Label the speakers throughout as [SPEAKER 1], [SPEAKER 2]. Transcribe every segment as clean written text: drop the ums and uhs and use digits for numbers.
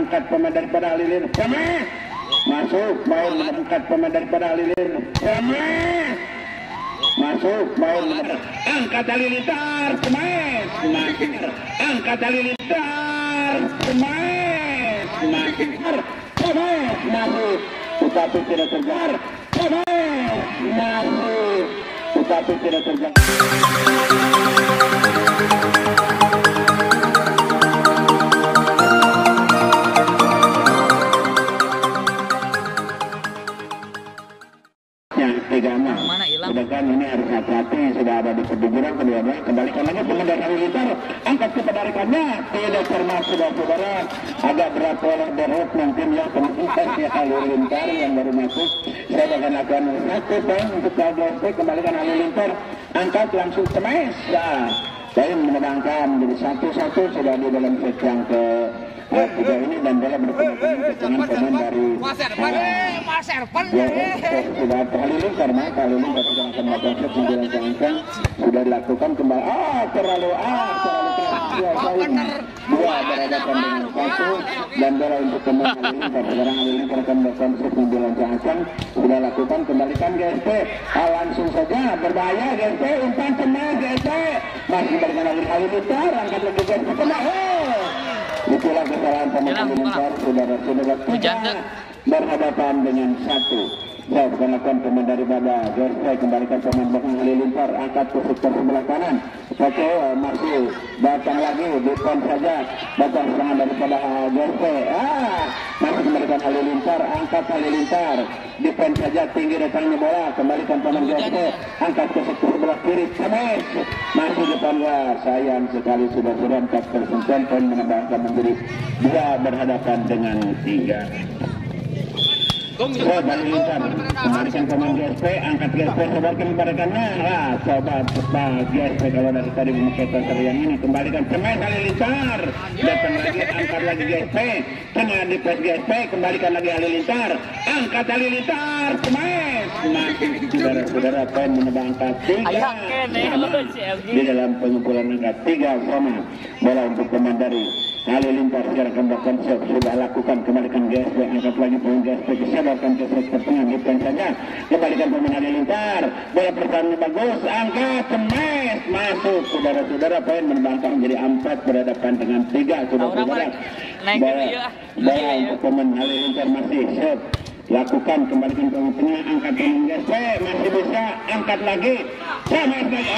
[SPEAKER 1] angkat pemain daripada Halilintar, Cemes masuk main angkat pemain daripada Halilintar, Cemes masuk main angkat Halilintar, Cemes angkat Halilintar, Cemes masuk tetapi tidak terjadi, Cemes masuk tetapi tidak terjadi. Sedangkan ini harus hati-hati, sudah ada di perdigiran kedua-dua. Kembalikan lagi pemain Halilintar, angkat kepenarikannya tidak cermat, saudara-saudara. Agak berat oleh Derot mungkin ya, pemerintah ya Halilintar yang baru masuk. Saya akan lakukan satu poin untuk KGSP. Kembalikan Halilintar, angkat langsung Cemes. Saya menebangkan jadi 1-1 sudah di dalam set yang ke tiga ini dan bola berpengaruh dengan pemain dari sudah Halilintar akan melakukan set yang sudah dilakukan kembali. Terlalu dua berhadapan dengan satu dan bola untuk pemain Halilintar. Sekarang Halilintar akan melakukan set yang dilancarkan sudah lakukan, kembalikan GSP. Langsung saja berbahaya GSP, umpan Cemes GSP masih kembalikan lagi Halilintar, angkat lagi GSP itulah kesalahan pemain Halilintar, saudara-saudara, tidak berhadapan dengan satu. Saya akan lakukan pemain daripada GSP, kembalikan pemain belakang Halilintar, angkat ke sektor sebelah kanan. Oke, masih datang lagi, depan saja, datang serangan daripada GSP. Masih kembalikan Halilintar, angkat Halilintar, defense saja, tinggi datangnya bola, kembalikan pemain GSP, angkat ke sektor sebelah kiri, Cemes masih depan. Sayang sekali sudah 4% poin menambahkan menjadi 2 berhadapan dengan 3. Halilintar, kembalikan pemain GSP, angkat GSP, sebarkan kembalikannya. Coba GSP kalau dari tadi memakai yang ini, kembalikan Cemes Halilintar, datang lagi, angkat lagi GSP, kena di press GSP, kembalikan lagi Halilintar, angkat Halilintar, Cemes masih saudara-saudara, poin menambahkan 3 di dalam pengumpulan angka 3 sama. Bola untuk pemain dari Halilintar sekarang kembalikan set sudah lakukan, kembalikan GSP, angkat lagi pemain GSP, disebarkan ke sektor tengah, defense saja, kembalikan pemain Halilintar, bola pertahanan bagus, angkat Cemes masuk, saudara-saudara, poin menambahkan menjadi 4 berhadapan dengan 3, saudara-saudara. Bola untuk pemain Halilintar masih set lakukan, kembalikan pemain tengah, angkat pemain GSP, masih bisa, angkat lagi Cemes lagi,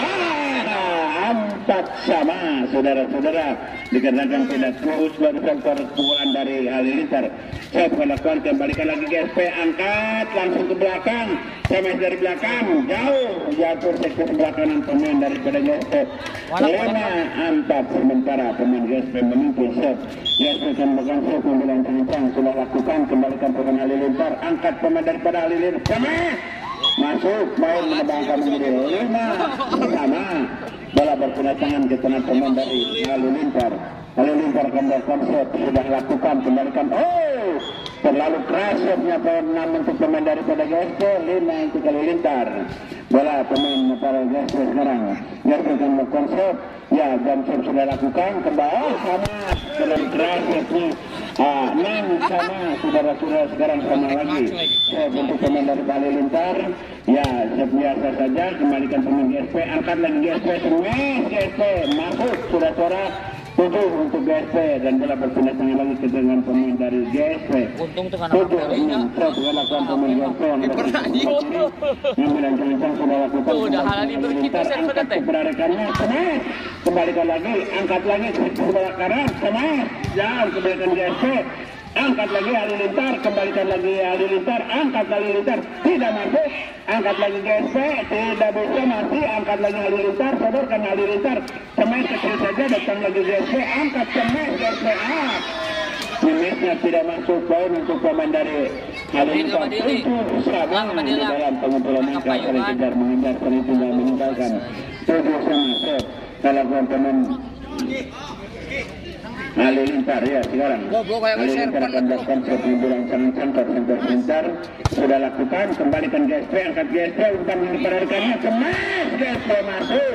[SPEAKER 1] 4 sama, saudara-saudara, dikarenakan tidak terus barusan pukulan dari Halilintar. Saya lakukan, kembalikan lagi GSP, angkat langsung ke belakang, Cemes dari belakang jauh, jatuh sektor sebelah kanan pemain daripada GSP. 5-4 sementara pemain GSP memimpin set. GSP akan melakukan set pembelaan kencang, sudah lakukan, kembalikan pemain Halilintar, angkat pemain daripada Halilintar, Cemes masuk, main menebangkan menjadi 5 sama. Bola berpindah tangan ke tengah pemain dari Halilintar. Halilintar akan melakukan set, sudah lakukan, kembalikan. Terlalu keras setnya poin 6 untuk pemain daripada GSP, 5 untuk Halilintar. Bola pemain para GSP sekarang. GSP akan melakukan set, ya, dan set sudah lakukan, kembali sama, terlalu keras setnya. 6 sama, saudara-saudara, sekarang sama lagi. Set untuk pemain dari Halilintar, ya, set biasa saja, kembalikan pemain GSP, angkat lagi GSP, Cemes GSP masuk, saudara-saudara. 7 untuk GSP dan bola berpindah tangan lagi ke dengan pemain dari GSP. 7-6 set lakukan pemain GSP yang merancang sudah lakukan.
[SPEAKER 2] Udah Halilintar
[SPEAKER 1] angkat keberadaannya, Cemes kembalikan lagi, angkat lagi ke sebelah kanan, Cemes jauh, kembalikan GSP, angkat lagi Halilintar, kembalikan lagi Halilintar, angkat Halilintar, tidak masuk, angkat lagi GSP, tidak bisa, masih angkat lagi Halilintar, sodorkan Halilintar, Cemes kecil saja, datang lagi GSP, angkat Cemes, GSP Cemesnya tidak masuk, poin untuk pemain dari Halilintar. Itu sama di dalam pengumpulan angka, saling kejar mengejar, saling tinggal meninggalkan. 7 sama set, kalau pemain Halilintar ya sekarang. Halilintar akan melakukan bulan center sudah lakukan, kembalikan GSP, angkat GSP, umpan diperhatikannya, kemas GSP masuk.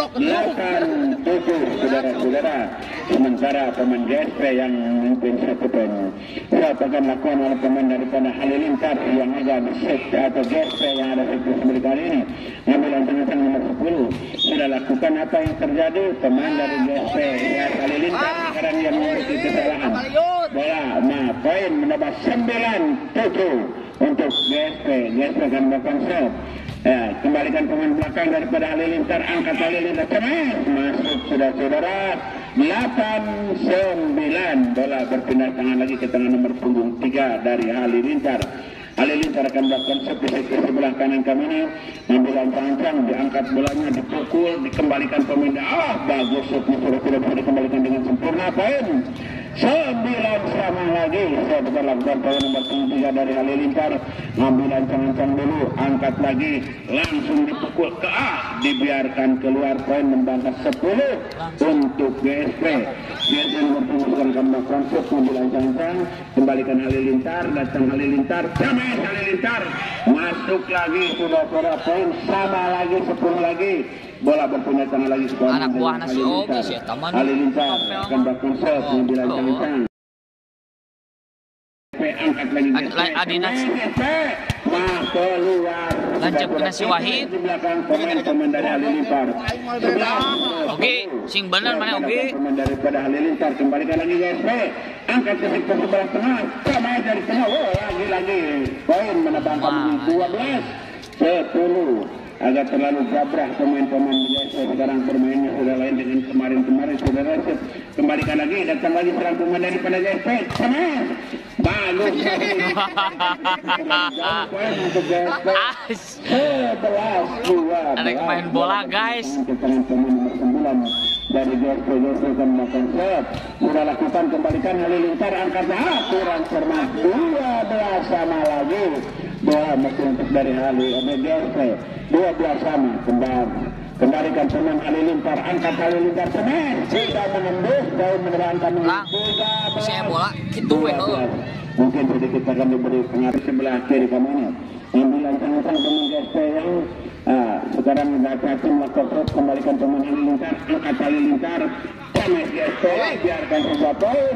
[SPEAKER 1] 8-7 saudara-saudara. Sementara pemain GSP yang memimpin 1 poin. Akan lakukan oleh pemain daripada Halilintar yang ada di set atau GSP yang ada di sebelah kali ini. Ngambil ancaman nomor 10. Sudah lakukan apa yang terjadi? Pemain dari GSP ya Halilintar sekarang yang memiliki kesalahan. Bola, poin menambah 9-7 untuk GSP. GSP akan melakukan set. Ya, kembalikan pemain belakang daripada Halilintar, angkat Halilintar, masuk saudara-saudara. 8-9, bola berpindah tangan lagi ke tangan nomor punggung 3 dari Halilintar. Halilintar akan melakukan set di sebelah kanan kami, mengambil ancang-ancang, diangkat bolanya, dipukul, dikembalikan pemain. Bagus setnya sudah tidak bisa dikembalikan dengan sempurna. Poin 9 sama lagi. Saya betul lakukan poin nomor 3 dari Halilintar. Ngambil ancang-ancang dulu, angkat lagi, langsung dipukul ke dibiarkan keluar. Poin membantah 10 untuk GSP. GSP nomor punggung akan melakukan set, ngambil ancang-ancang, kembalikan Halilintar, datang Halilintar, Halilintar masuk lagi, sudah poin sama lagi, 10 lagi. Bola berpunya tangan lagi sekolah.
[SPEAKER 2] Anak buah nasi oge sih taman.
[SPEAKER 1] Halilintar akan melakukan set, mengambil ancang-ancang. Angkat lagi
[SPEAKER 2] Adinas
[SPEAKER 1] keluar.
[SPEAKER 2] Lanjut ke nasi Wahid.
[SPEAKER 1] Di belakang pemain dari Halilintar.
[SPEAKER 2] Oke, sing bener mana oke.
[SPEAKER 1] Pemain daripada Halilintar, kembalikan lagi GSP. Angkat ke sektor sebelah tengah. Sama dari tengah. Lagi. Poin menambahkan 12-10. Agak terlalu gabrah pemain-pemain GSP sekarang bermainnya sudah lain dengan kemarin-kemarin. Saudara, kembalikan lagi, datang lagi serang pemain daripada GSP. Bagus. Poin untuk GSP. 11-12.
[SPEAKER 2] Ada main bola guys.
[SPEAKER 1] Pemain nomor 9 dari GSP akan melakukan set. Sudah lakukan, kembalikan Halilintar, angkat kurang cermat. 12 sama lagi. Bola masih untuk dari GSP. 12 sama, kembalikan pemain Halilintar, angkat Halilintar, sudah menembus, daun menerangkan
[SPEAKER 2] saya bola gitu
[SPEAKER 1] mungkin sedikit akan diberi pengaruh sebelah kiri kamu. Ambil ancang-ancang pemain GSP yang sekarang hati-hati melakukan, kembalikan pemain Halilintar, angkat Halilintar, pemain GSP biarkan sebuah poin.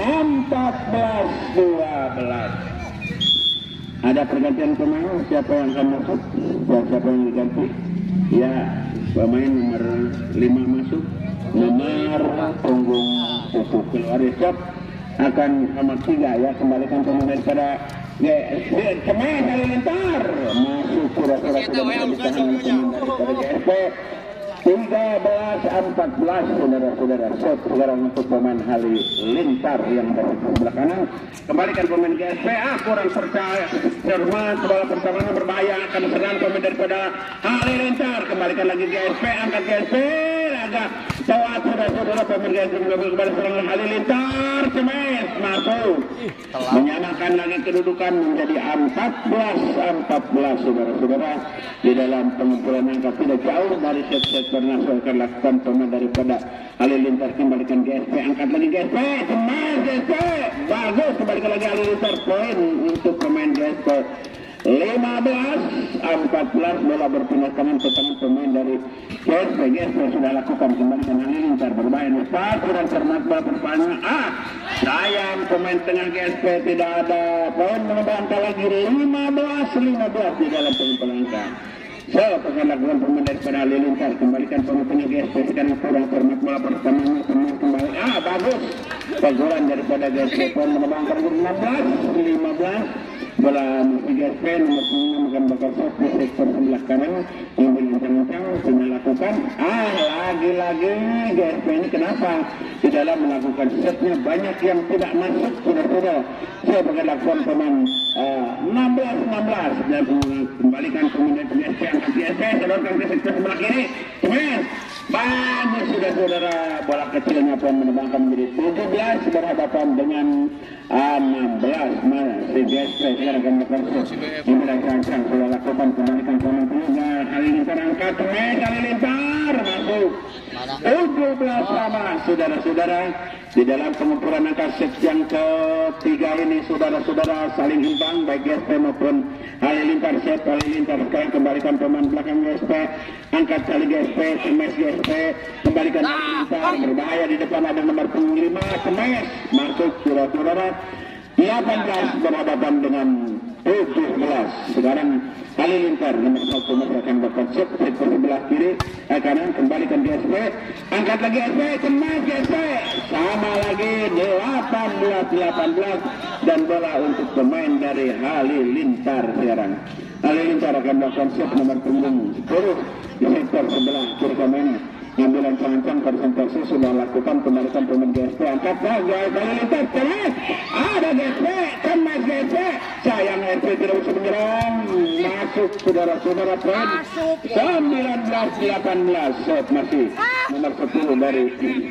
[SPEAKER 1] 14-12. Ada pergantian pemain, siapa yang akan masuk? Siapa yang diganti? Ya, pemain nomor 5 masuk, nomor punggung 7 keluar. Stop akan nomor 3 ya, kembalikan pemain daripada pemain Halilintar masuk pura-pura tidak bisa ditahan pemain daripada GSP. 13-14 saudara-saudara. Set sekarang untuk pemain Halilintar yang dari sebelah kanan. Kembalikan pemain GSP. Kurang percaya. Cermat, bola pertahanan berbahaya, akan serang pemain daripada Halilintar. Kembalikan lagi GSP, angkat GSP. Agak tawat saudara-saudara, pemain GSP mengambil kembali serangan Halilintar. Semes masuk. Menyamakan lagi kedudukan menjadi 14-14 saudara-saudara. Di dalam pengumpulan angka tidak jauh dari set-set bernasul akan lakukan pemain daripada Halilintar. Kembalikan GSP, angkat lagi GSP, semangat GSP, bagus, kembalikan lagi Halilintar. Poin untuk pemain GSP. 15-14, bola berpindah tangan ke tangan pemain dari GSP. GSP sudah lakukan, kembalikan Halilintar, bermain lepas, kurang cermat bola berpanjang. Sayang pemain tengah GSP tidak ada poin, menambah lagi 15-15 di dalam pengumpulan angka. Akan lakukan pemain daripada Halilintar, kembalikan pemain GSP sekarang kurang cermat bola pertamanya, kembali. Bagus, pegolan daripada GSP, poin menambah 16-15. Bola GSP nomor 9 akan bakal set di sektor sebelah kanan, yang ancang-ancang sudah lakukan. Lagi-lagi GSP ini kenapa di dalam melakukan setnya banyak yang tidak masuk. Sudah saya akan lakukan pemain 16-16 dan kembalikan pemain GSP, angkat GSP, sedorkan ke sektor sebelah kiri. Banyak sudah saudara, bola kecilnya pun menembangkan menjadi 17 berhadapan dengan 16. Masih GSP sekarang akan melakukan set. Ini sudah sudah lakukan lakukan kembalikan pemain pemuda Halilintar angkat Halilintar masuk 17 sama saudara-saudara di dalam pengukuran angka set yang ketiga ini saudara-saudara saling imbang baik GSP maupun Halilintar set Halilintar sekarang kembalikan pemain belakang GSP angkat kali GSP Kemes GSP kembalikan Halilintar berbahaya di depan ada nomor 5 Kemes masuk saudara-saudara 18 berhadapan dengan 17 sekarang Halilintar nomor 1 akan berkonsep set sebelah kiri kanan kembalikan GSP angkat lagi GSP Kemes GSP sama lagi 18 dan bola untuk pemain dari Halilintar sekarang Halilintar akan berkonsep nomor punggung 10 di sektor sebelah kiri kanan ngambilan cancang konsentrasi sudah lakukan kembalikan pemain GSP angkat lagi Halilintar Kemes ada GSP Kemes GSP sayang GSP tidak bisa menyerang masuk saudara-saudara poin 19-18 set masih nomor 10 dari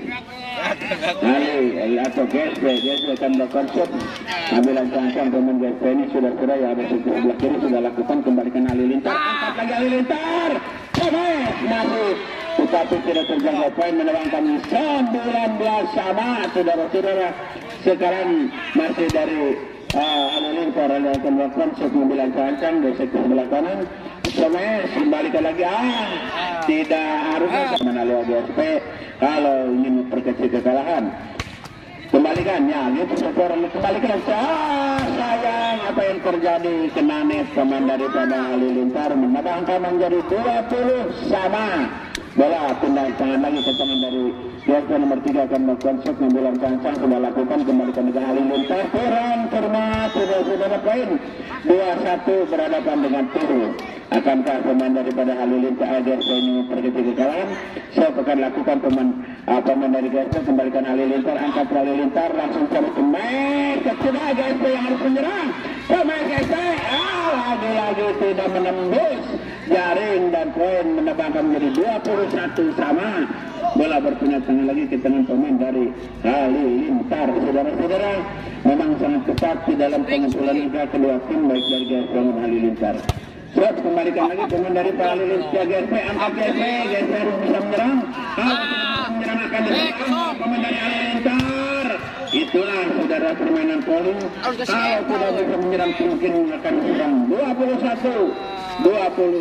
[SPEAKER 1] atau GSP akan melakukan shot ambilan cancang pemain GSP ini sudah ya ada sebelah kiri sudah lakukan kembalikan Halilintar angkat lagi Halilintar Kemes masuk tetapi tidak terjangkau poin menambahkan 19 sama saudara-saudara sekarang masih dari Halilintar akan melakukan shot ambilan cancang di sektor sebelah kanan Kemes kembalikan lagi tidak harusnya menalui GSP kalau ingin memperkecil kekalahan kembalikan ya itu sekarang kembalikan sayang apa yang terjadi kena net pemain daripada Halilintar menambahkan menjadi 20 sama bola pindah tangan lagi ke tangan dari GSP nomor 3 akan melakukan shot ngambilan cancang sudah lakukan kembalikan ke Halilintar kurang format saudara poin 2-1 berhadapan dengan Turu akankah pemain daripada Halilintar GSP ini memperkecil kekalahan saya akan lakukan pemain dari GSP kembalikan Halilintar angkat Halilintar langsung cari pemain kecil GSP yang harus menyerang pemain GSP lagi-lagi tidak menembus jaring dan poin menambahkan menjadi 21 sama bola berpindah tangan lagi ke tangan pemain dari Halilintar saudara-saudara memang sangat ketat di dalam pengumpulan liga kedua tim baik dari GSP dan Halilintar siap kembalikan lagi pemain dari Halilintar GSP angkat GSP harus bisa menyerang menyerang akan diserang pemain dari Halilintar itulah saudara permainan poli kalau tidak bisa menyerang mungkin akan diserang 21-22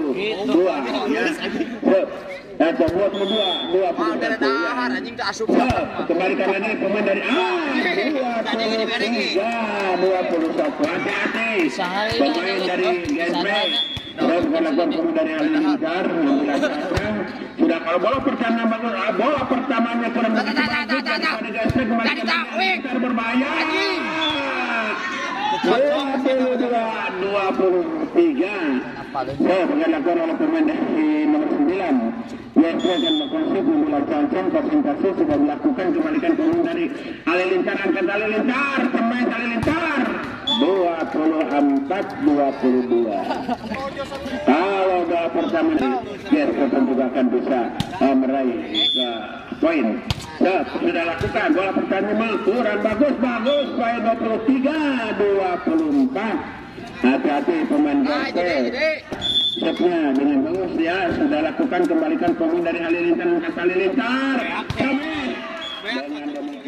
[SPEAKER 1] atau 22 kembalikan lagi pemain dari 23-21 hati-hati pemain dari GSP terus melakukan pemain dari Halilintar sudah kalau bola pertama bagus bola pertamanya kurang begitu bagus daripada GSP kembalikan Halilintar berbahaya 22-23 dilakukan oleh pemain dari nomor 9 GSP akan berkonsep memulai cancang konsentrasi sudah dilakukan kembalikan pemain dari Halilintar angkat Halilintar pemain Halilintar 24-22 kalau bola pertama di GSP juga akan bisa meraih poin sudah lakukan bola pertama kurang bagus poin 23-24 hati-hati pemain GSP setnya dengan bagus ya sudah lakukan kembalikan pemain dari Halilintar angkat Halilintar